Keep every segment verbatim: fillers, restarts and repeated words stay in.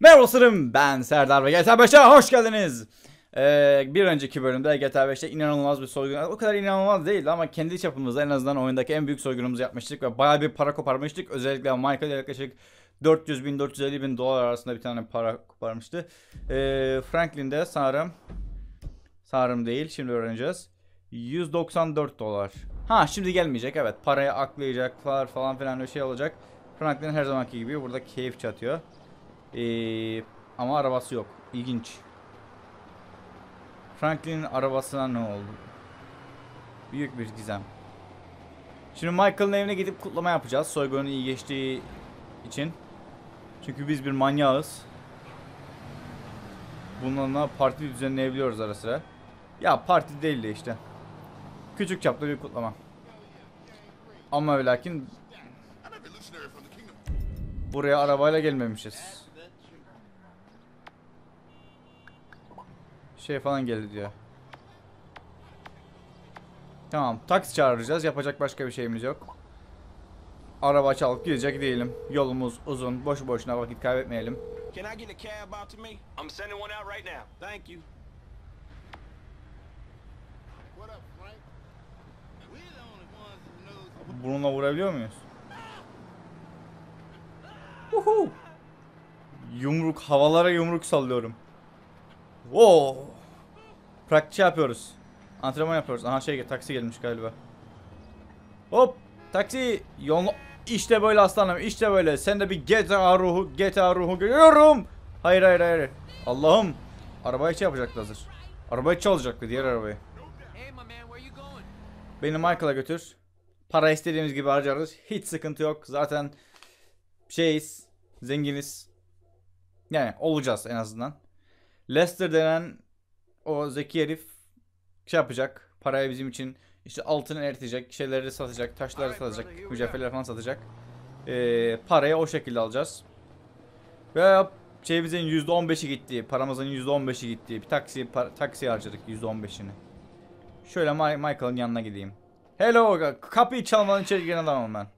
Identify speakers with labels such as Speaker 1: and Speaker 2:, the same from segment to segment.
Speaker 1: Merhaba dostlarım, ben Serdar ve G T A beşe hoş geldiniz. Ee, bir önceki bölümde G T A beşte inanılmaz bir soygun, o kadar inanılmaz değildi ama kendi çapımızda en azından oyundaki en büyük soygunumuzu yapmıştık ve bayağı bir para koparmıştık. Özellikle Michael yaklaşık dört yüz bin dört yüz elli bin dolar arasında bir tane para koparmıştı. Ee, Franklin de sanırım sanırım değil, şimdi öğreneceğiz, yüz doksan dört dolar. Ha, şimdi gelmeyecek, evet, parayı aklayacak falan falan filan bir şey olacak. Franklin her zamanki gibi burada keyif çatıyor. Ee, ama arabası yok. İlginç. Franklin'in arabasına ne oldu? Büyük bir gizem. Şimdi Michael'ın evine gidip kutlama yapacağız. Soygunun iyi geçtiği için. Çünkü biz bir manyağız. Bununla parti düzenleyebiliyoruz ara sıra. Ya parti değil de işte. Küçük çaplı bir kutlama. Ama ve lakin buraya arabayla gelmemişiz. Şey falan geldi diyor. Tamam, taksi çağıracağız. Yapacak başka bir şeyimiz yok. Araba çalıp gidecek değilim. Yolumuz uzun. Boşu boşuna vakit kaybetmeyelim. Bununla vurabiliyor muyuz? Uhu. Yumruk, havalara yumruk sallıyorum. Wow. Praktik yapıyoruz. Antrenman yapıyoruz. Aha şey, taksi gelmiş galiba. Hop, taksi yolunu. İşte böyle aslanım, işte böyle. Sen de bir G T A ruhu, G T A ruhu görüyorum. Hayır hayır hayır. Allah'ım. Arabayı şey yapacaktı hazır. Arabayı çalacaktı, diğer arabayı. Beni Michael'a götür. Para istediğimiz gibi harcarız. Hiç sıkıntı yok. Zaten şeyiz. Zenginiz. Yani olacağız en azından. Lester denen o zeki herif şey yapacak. Parayı bizim için işte altını eritecek, şeyleri satacak, taşları satacak, mücevherleri falan satacak. Ee, parayı o şekilde alacağız. Ve şeyimizin yüzde on beşi gitti, paramızın yüzde on beşi gitti. Bir taksi taksi harcadık yüzde on beşini. Şöyle Michael'ın yanına gideyim. Hello, kapıyı çalmadan içeri giren adamım ben.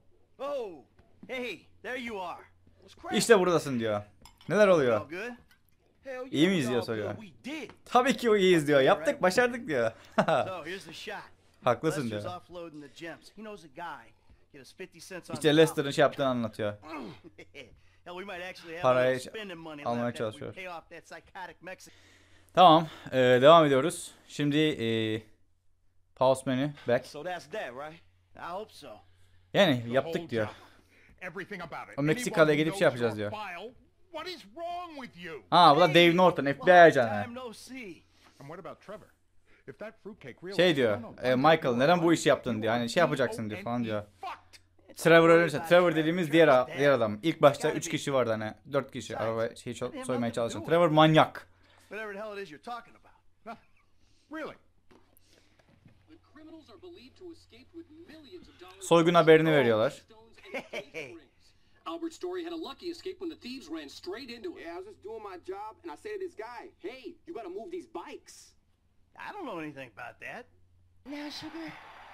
Speaker 1: İşte buradasın diyor. Neler oluyor? İyi miyiz diyor soruyor. Tabii ki iyiyiz diyor. Yaptık, başardık diyor. Haklısın diyor. İşte Lester'ın şey yaptığını anlatıyor. Parayı almaya çalışıyor. Tamam, ee, devam ediyoruz. Şimdi ee, pause menü back. Yani yaptık diyor. O Meksikalı'ya gidip şey yapacağız diyor. Ha, bu da Dave Norton, F B I ajanı. Şey diyor, e, Michael neden bu işi yaptın diyor. Hani şey yapacaksın diyor falan diyor. Trevor ölürse, Trevor dediğimiz diğer diğer adam. İlk başta üç kişi vardı, hani dört kişi araba şeyi soymaya çalışan. Trevor manyak. Soygun haberini veriyorlar.
Speaker 2: Albert's story had a lucky escape when the thieves ran straight into it. Yeah, I was just doing my job, and I say to this guy, "Hey, you gotta move these bikes."
Speaker 3: I don't know anything about that.
Speaker 4: Now, sugar.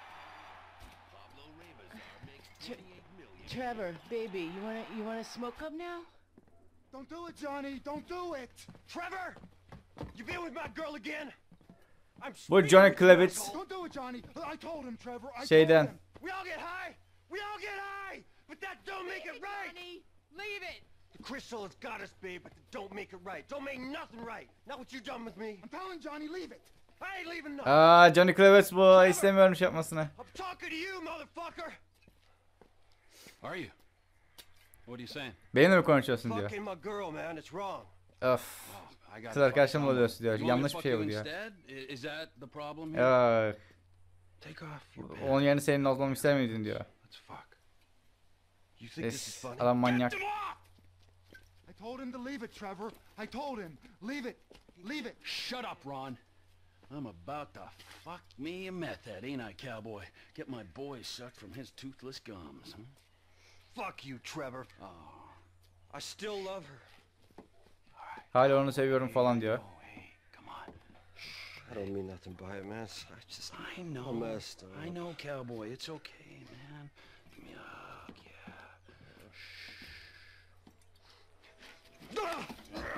Speaker 4: Tre Trevor, baby, you wanna you wanna smoke up now?
Speaker 3: Don't do it, Johnny. Don't do it. Trevor, you been with my girl again? I'm
Speaker 1: Bu Johnny Kravitz.
Speaker 3: Don't do it, Johnny. I told him, Trevor. I
Speaker 1: Şeyden.
Speaker 3: told him. We all get high. We all get high. But that don't make it right.
Speaker 4: Johnny, leave it.
Speaker 3: The crystal has got us, babe, but it don't make it right. Don't make nothing right. Not what you done with me. I'm telling Johnny, leave it. I ain't leaving nothing.
Speaker 1: Aa, Johnny Kravitz bu, istemiyorum şey yapmasını.
Speaker 3: I'm talking to you, motherfucker.
Speaker 2: Are you? What are you saying?
Speaker 1: Benimle mi konuşuyorsun diyor.
Speaker 3: Fucking my girl, man. It's wrong.
Speaker 1: Öf. Kız arkadaşımla oluyorsun diyor. Yanlış bir şey bu diyor. Ya. Onun yerine senin olmamı ister miydin diyor. Es, adam manyak.
Speaker 3: I told him to leave it, Trevor. I told him, leave it, leave it.
Speaker 2: Shut up, Ron. I'm about to fuck me a meth head, ain't I, cowboy? Get my boy sucked from his toothless gums. Huh?
Speaker 3: Fuck you, Trevor. Oh. I still love her.
Speaker 1: Hala onu seviyorum falan diyor.
Speaker 5: I don't mean nothing by it, man. I just
Speaker 2: I know.
Speaker 5: I'm messed up.
Speaker 2: I know, cowboy. It's okay, man. Give me a hug, yeah.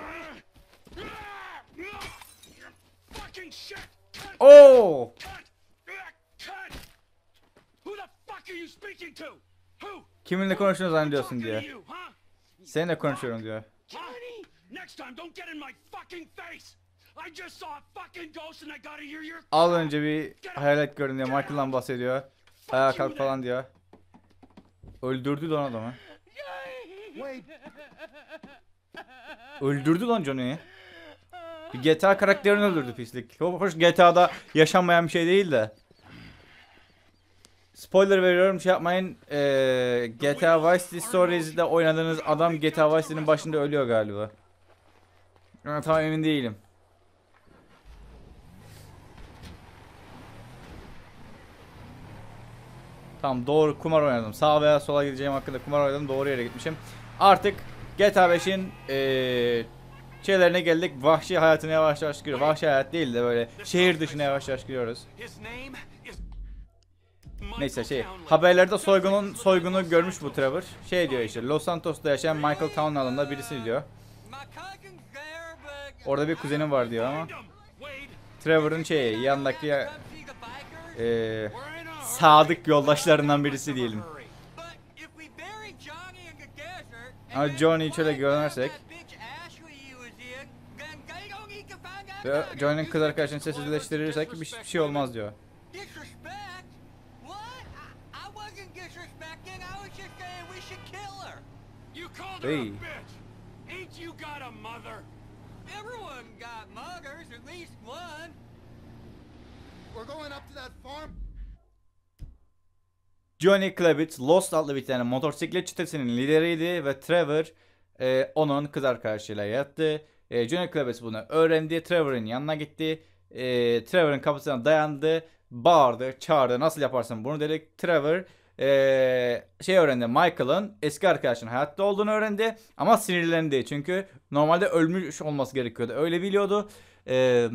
Speaker 1: Kiminle konuştuğunu zannediyorsun
Speaker 2: Talking to
Speaker 1: diyor.
Speaker 2: you, huh?
Speaker 1: Seninle konuşuyorum diyor.
Speaker 2: Johnny! Next time, don't get in my fucking face! I just saw a fucking ghost and I gotta hear your...
Speaker 1: Az önce bir hayalet gördüm diyor. Michael'dan bahsediyor. Ayağa kalk falan diyor. Öldürdü lan adamı.
Speaker 3: Wade,
Speaker 1: Öldürdü lan Johnny'yi. Bir G T A karakterini öldürdü pislik. Hoş G T A'da yaşanmayan bir şey değil de. Spoiler veriyorum, şey yapmayın. Ee, G T A Vice City Stories'de oynadığınız adam G T A Vice City'nin başında ölüyor galiba. Ben tam emin değilim. Tamam, doğru kumar oynadım. Sağa veya sola gideceğim hakkında kumar oynadım. Doğru yere gitmişim. Artık G T A beşin ee, şeylerine geldik. Vahşi hayatına yavaş yavaş giriyor. Vahşi hayat değil de böyle şehir dışına yavaş yavaş giriyoruz. Neyse şey, haberlerde soygunun soygunu görmüş bu Trevor. Şey diyor işte, Los Santos'ta yaşayan Michael Town adında birisi diyor. Orada bir kuzenim var diyor ama Trevor'ın şeyi yanındaki e, sadık yoldaşlarından birisi diyelim. Ama Johnny'yi şöyle görürsek ve Johnny'nin kız arkadaşını sessizleştirirsek bir, bir şey olmaz diyor. Hey.
Speaker 2: Ain't you got a mother?
Speaker 6: Everyone got mothers, at least one.
Speaker 3: we're going up to that farm.
Speaker 1: Johnny Klebitz, Lost adlı bir tane motosiklet çetesinin lideriydi ve Trevor e, onun kız arkadaşıyla yattı. E, Johnny Klebitz bunu öğrendi. Trevor'ın yanına gitti. E, Trevor'ın kapısına dayandı. Bağırdı, çağırdı. Nasıl yaparsın bunu dedik. Trevor e, şey öğrendi. Michael'ın eski arkadaşının hayatta olduğunu öğrendi. Ama sinirlendi. Çünkü normalde ölmüş olması gerekiyordu. Öyle biliyordu. E,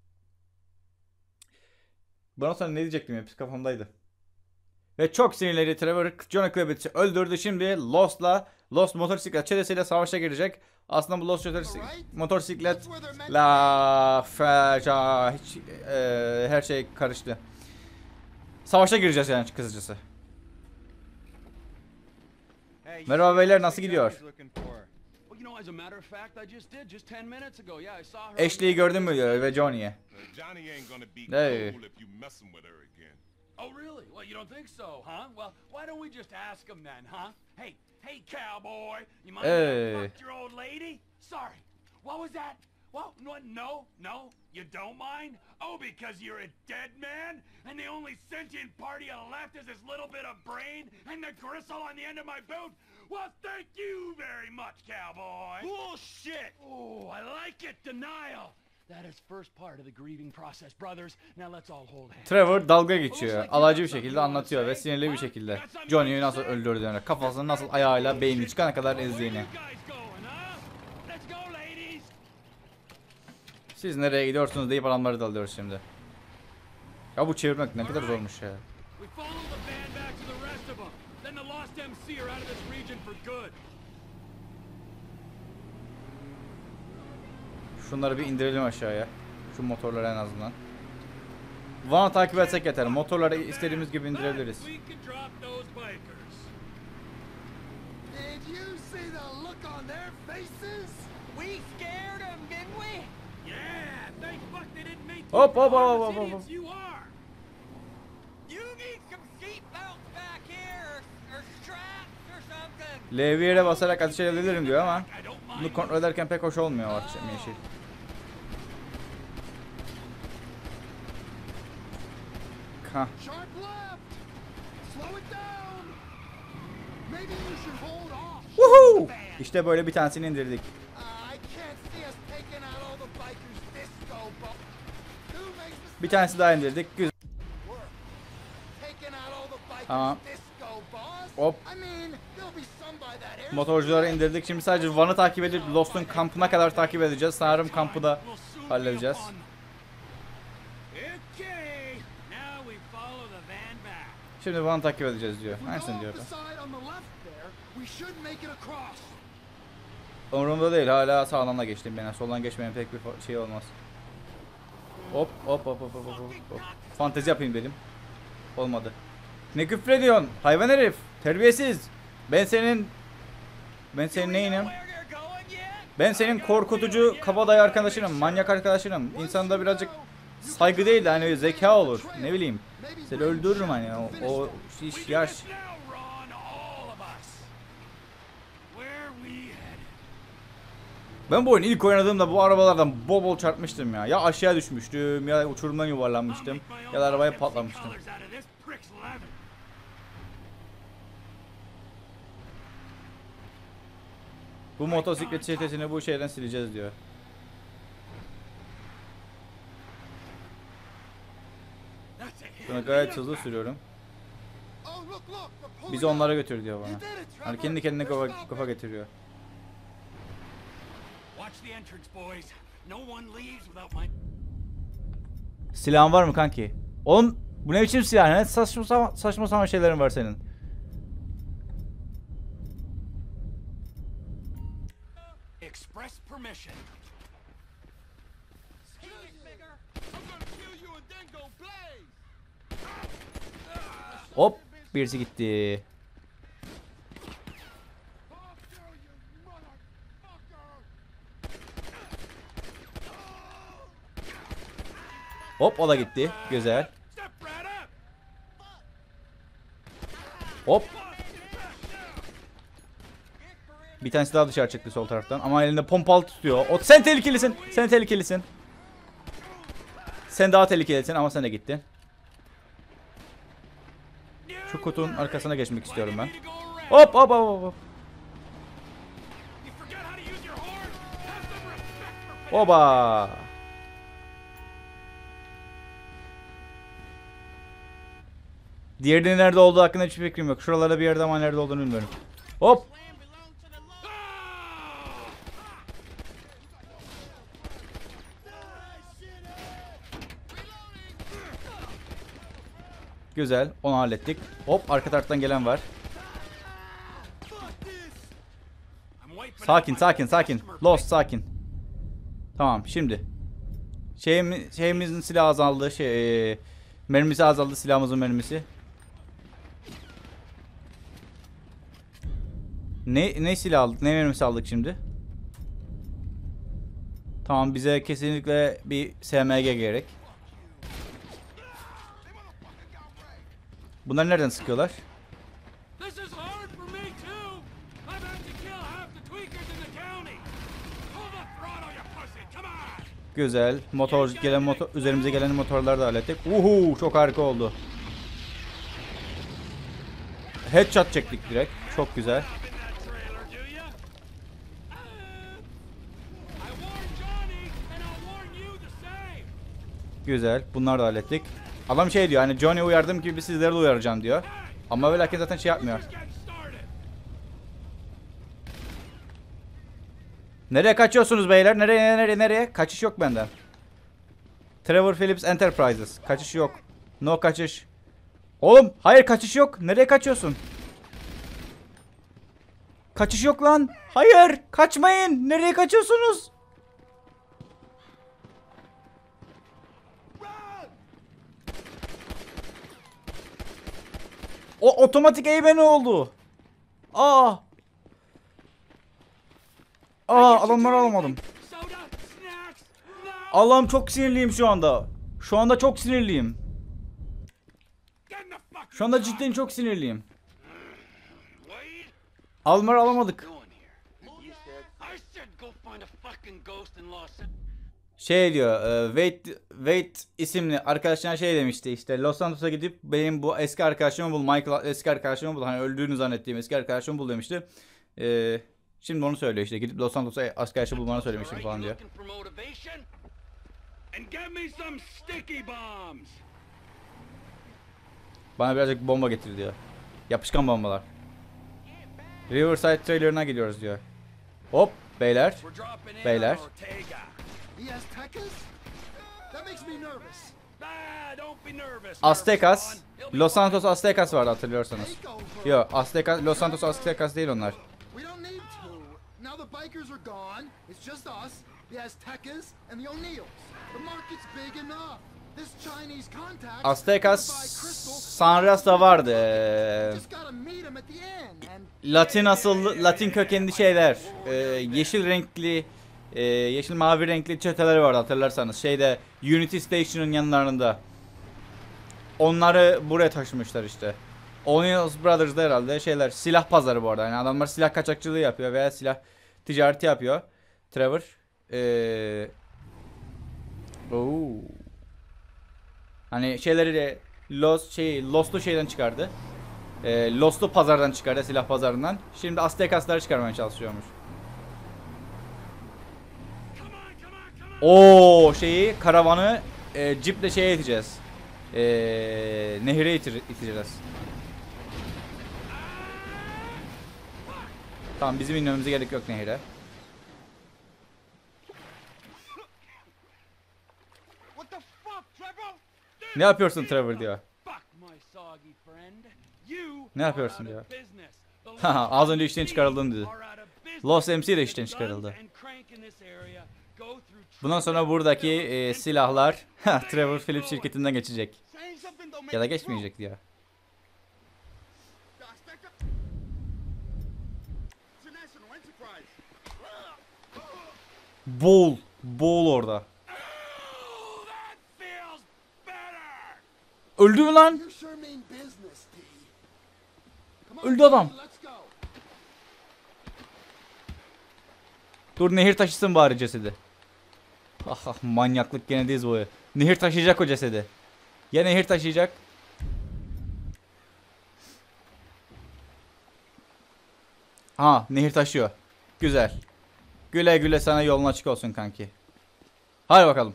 Speaker 1: bana sonra ne diyecektim ya? Kafamdaydı. Ve çok sinirleri Trevor Johnny Klebitz'i öldürdü. Şimdi Lost'la Lost motosiklet çetesiyle savaşa girecek. Aslında bu Lost motosiklet la faca hiç e, her şey karıştı. Savaşa gireceğiz yani kısacası. Merhaba beyler, nasıl gidiyor? Ashley'i gördün mü diyor ve Johnny'ye. Hey.
Speaker 2: Oh, really? Well, you don't think so, huh? Well, why don't we just ask him then, huh? Hey, hey, cowboy, you mind
Speaker 1: Hey.
Speaker 2: if I fucked your old lady? Sorry. What was that? Well, no, no, no, you don't mind? Oh, because you're a dead man, and the only sentient part you left is this little bit of brain and the gristle on the end of my boot? Well, thank you very much, cowboy. Bullshit! Oh, I like it, denial. That is first part of the grieving process, brothers. Now let's all hold hands.
Speaker 1: Trevor dalga geçiyor. Alaycı bir şekilde anlatıyor ve sinirli bir şekilde. Johnny'yi nasıl öldürdüğünü, kafasını nasıl ayağıyla beyni çıkana kadar ezdiğini. Siz nereye gidiyorsunuz deyip adamları dalıyoruz şimdi. Ya bu çevirmek ne kadar zormuş ya. Şunları bir indirelim aşağıya. Şu motorları en azından. Van'ı takip etsek yeter. Motorları istediğimiz gibi indirebiliriz.
Speaker 3: Did you see the look on their faces?
Speaker 6: We scared them, didn't we?
Speaker 2: Yeah, thank fuck they didn't make
Speaker 1: Hop hop
Speaker 2: you
Speaker 1: hop
Speaker 2: harmless
Speaker 1: hop hop.
Speaker 2: idiots you are.
Speaker 6: You need some seatbelts back here, or, or straps or something.
Speaker 1: L V'ye basarak ateş edebilirim diyor ama
Speaker 2: I don't
Speaker 1: bunu
Speaker 2: mind.
Speaker 1: kontrol ederken pek hoş olmuyor o yeşil. Ha.
Speaker 3: Sharp left. Slow it down. Maybe you should hold off.
Speaker 1: Woohoo! İşte böyle bir tanesini indirdik.
Speaker 3: Uh, I can't see us taking out all the bikers disco bo- Who makes the
Speaker 1: Bir tanesi daha indirdik. Güzel.
Speaker 3: work? Taking out all the bikers
Speaker 1: Tamam.
Speaker 3: disco boss?
Speaker 1: Hop.
Speaker 3: I mean, there'll be some by that air.
Speaker 1: Motorcuları indirdik. Şimdi sadece Van'ı takip edip Lost'un kampına kadar takip edeceğiz. Sanırım kampı da
Speaker 2: We'll soon be
Speaker 1: halledeceğiz.
Speaker 2: upon them. Okay, now we follow the van back.
Speaker 1: Şimdi Van'ı takip edeceğiz diyor.
Speaker 3: If we go
Speaker 1: Aynısını
Speaker 3: off
Speaker 1: diyor.
Speaker 3: the side on the left there, we should make it across.
Speaker 1: Umurumda değil. Hala sağdan da geçtim ben. Soldan geçmeyen pek bir fa- şey olmaz. Hop hop hop hop hop hop hop. Fantezi yapayım dedim. Olmadı. Ne küfrediyorsun? Hayvan herif. Terbiyesiz. Ben senin ben senin neyinim? Ben senin korkutucu kabadayı arkadaşınım, manyak arkadaşınım. İnsanda birazcık saygı değil de hani zeka olur. Ne bileyim. Seni öldürürüm hani o, o iş yaş. Ben bu oyunu ilk oynadığımda bu arabalardan bol bol çarpmıştım ya. Ya aşağı düşmüştüm ya uçurumdan yuvarlanmıştım ya da arabaya patlamıştım. Bu motosiklet çetesini bu şeyden sileceğiz diyor. Şuna gayet hızlı sürüyorum. Bizi onlara götür diyor bana. Hani kendi kendine kafa, kafa getiriyor. Silahın var mı kanki? Oğlum bu ne biçim silah? Ne saçma sapan, saçma sapan şeylerin var senin.
Speaker 2: Express permission.
Speaker 1: Hop birisi gitti. Hop o da gitti. Güzel. Hop. Bir tanesi daha dışarı çıktı sol taraftan ama elinde pompalı tutuyor. O sen tehlikelisin. Sen tehlikelisin. Sen daha tehlikelisin ama sen de gittin. Şu kutunun arkasına geçmek istiyorum ben. Hop hop hop hop. Oba. Diğerinin nerede olduğu hakkında hiçbir fikrim yok. Şuralarda bir yerde ama nerede olduğunu bilmiyorum. Hop. Güzel. Onu hallettik. Hop arka taraftan gelen var. Sakin sakin sakin. Lost sakin. Tamam şimdi. Şeyimiz, şeyimizin silahı azaldı. Şey, e, mermisi azaldı silahımızın mermisi. Ne ne silah aldık? Ne mermisi aldık şimdi? Tamam bize kesinlikle bir S M G gerek. Bunlar nereden sıkıyorlar? Güzel. Motor gelen motor üzerimize gelen motorları da hallettik. Uhu çok harika oldu. Headshot çektik direkt. Çok güzel. Güzel. Bunları da hallettik. Adam şey diyor hani Johnny uyardım gibi sizleri de uyaracağım diyor. Ama ve lakin zaten şey yapmıyor. Nereye kaçıyorsunuz beyler? Nereye nereye nereye? Kaçış yok benden. Trevor Phillips Enterprises. Kaçış yok. No kaçış. Oğlum hayır kaçış yok. Nereye kaçıyorsun? Kaçış yok lan. Hayır kaçmayın. Nereye kaçıyorsunuz? O otomatik eğme ne oldu? Aa. Aa adamları alamadım. Allah'ım çok sinirliyim şu anda. Şu anda çok sinirliyim. Şu anda cidden çok sinirliyim. Almar'ı alamadık. Şey diyor, e, Wade, Wade isimli arkadaşına şey demişti işte Los Santos'a gidip benim bu eski arkadaşımı bul, Michael eski arkadaşımı bul, hani öldüğünü zannettiğim eski arkadaşımı bul demişti. E, şimdi onu söylüyor işte gidip Los Santos'a arkadaşı bulmanı söylemiştim falan diyor. Bana birazcık bomba getir diyor. Yapışkan bombalar. Riverside trailer'ına gidiyoruz diyor. Hop beyler. Beyler. Aztecas. Los Santos Aztecas vardı hatırlıyorsanız. Yok Aztecas, Los Santos Aztecas değil onlar. Aztecas Sanrias da vardı. Ee, Latin asıllı, Latin kökenli şeyler. Ee, yeşil renkli, e, yeşil mavi renkli çeteler vardı hatırlarsanız. Şeyde Unity Station'ın yanlarında. Onları buraya taşımışlar işte. Onions Brothers'da herhalde şeyler. Silah pazarı bu arada. Yani adamlar silah kaçakçılığı yapıyor veya silah ticareti yapıyor. Trevor. Ee, oo. Hani şeyleri de Lost şey Lost'u şeyden çıkardı. Ee, Lost'u pazardan çıkardı, silah pazarından. Şimdi Aztecas'ları çıkarmaya çalışıyormuş. Oo şeyi karavanı e, ciple şeye iteceğiz. E, nehire itir, iteceğiz. Tamam bizim inmemize gerek yok nehire. Ne yapıyorsun Trevor diyor. Ne yapıyorsun diyor. Haha az önce işten çıkarıldın dedi. Lost M C de işten çıkarıldı. Bundan sonra buradaki e, silahlar Trevor Philips şirketinden geçecek. Ya da geçmeyecek diyor. Boğul. Boğul orada. Öldü mü lan? Öldü adam. Dur nehir taşısın bari cesedi. Ah ah manyaklık gene diz boyu. Nehir taşıyacak o cesedi. Ya nehir taşıyacak. Ha nehir taşıyor. Güzel. Güle güle sana yolun açık olsun kanki. Hadi bakalım.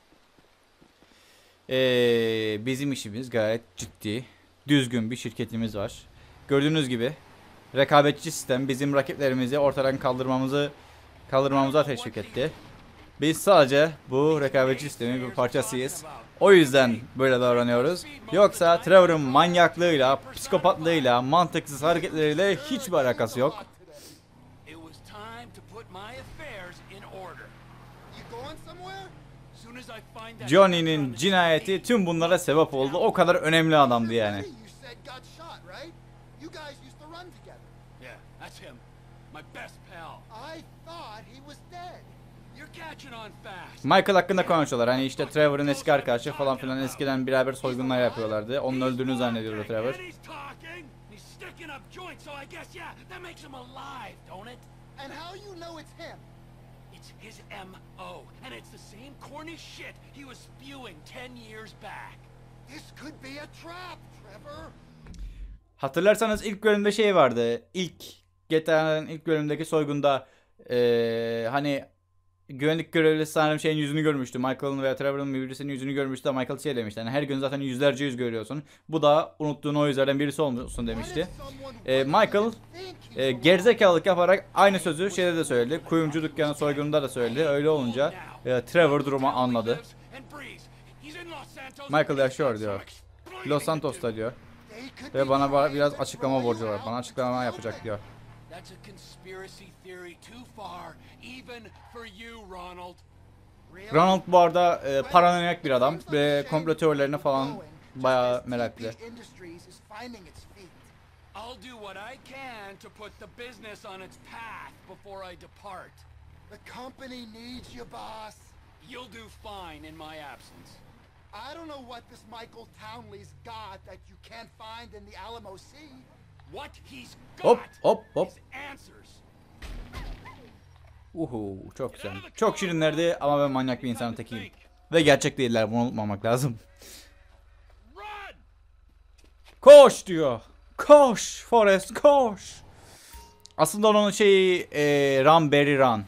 Speaker 1: Ee, bizim işimiz gayet ciddi. Düzgün bir şirketimiz var. Gördüğünüz gibi rekabetçi sistem bizim rakiplerimizi ortadan kaldırmamızı kaldırmamıza teşvik etti. Biz sadece bu rekabetçi sistemin bir parçasıyız. O yüzden böyle davranıyoruz. Yoksa Trevor'ın manyaklığıyla, psikopatlığıyla, mantıksız hareketleriyle hiçbir alakası yok. Johnny'nin cinayeti tüm bunlara sebep oldu. O kadar önemli adamdı yani. Michael hakkında konuşuyorlar. Hani işte Trevor'ın eski arkadaşı falan filan eskiden beraber soygunlar yapıyorlardı. Onun öldüğünü zannediyordu Trevor.
Speaker 2: His M O, and it's the same corny shit he was spewing ten years back.
Speaker 3: This could be a trap, Trevor.
Speaker 1: Hatırlarsanız ilk bölümde şey vardı. İlk G T A'nın ilk bölümdeki soygunda ee, hani güvenlik görevlisi sanırım şeyin yüzünü görmüştü. Michael'ın veya Trevor'ın birisinin yüzünü görmüştü de Michael şey demişti. Yani her gün zaten yüzlerce yüz görüyorsun. Bu da unuttuğun o yüzlerden birisi olmuşsun demişti. Ee, Michael e, gerizekalılık yaparak aynı sözü şeyde de söyledi. Kuyumcu dükkanı soygununda da söyledi. Öyle olunca e, Trevor durumu anladı. Michael yaşıyor diyor. Los Santos'ta diyor. Ve bana biraz açıklama borcu var. Bana açıklama yapacak diyor. Ronald bu arada e, paranoyak bir adam ve komplo teorilerine falan bayağı meraklı.
Speaker 2: I'll do what I can to put the business on its path before I depart.
Speaker 3: The company needs you, boss.
Speaker 2: You'll do fine in my absence.
Speaker 3: I don't know what this Michael Townley's got that you can't find in the Alamo Sea.
Speaker 2: What he's got
Speaker 1: Hop hop hop.
Speaker 2: is answers.
Speaker 1: Uhu çok güzel. Çok şirinlerdi ama ben manyak bir insanın tekiyim. Ve gerçek değiller, bunu unutmamak lazım. Koş diyor. Koş Forrest koş. Aslında onun şeyi e, Run Barry Run.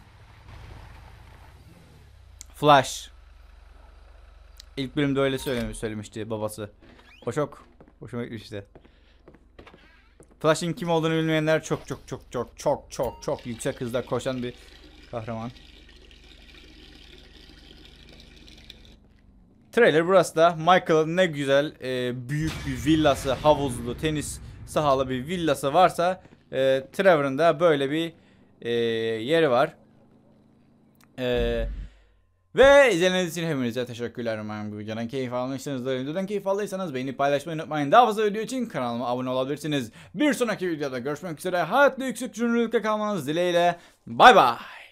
Speaker 1: Flash. İlk bölümde öyle söylemiş, söylemişti babası. O çok hoşuma gitmişti. Flash'in kim olduğunu bilmeyenler çok çok çok çok çok çok çok yüksek hızda koşan bir kahraman. Trailer burası da. Michael'ın ne güzel e, büyük bir villası, havuzlu, tenis sahalı bir villası varsa e, Trevor'ın da böyle bir e, yeri var. E, Ve izlediğiniz için hepinize teşekkürler. Umarım bu videodan keyif almışsınızdır. Videodan keyif aldıysanız beğenip paylaşmayı unutmayın. Daha fazla video için kanalıma abone olabilirsiniz. Bir sonraki videoda görüşmek üzere. Hayatlı yüksek cümlelikle kalmanız dileğiyle. Bay bay.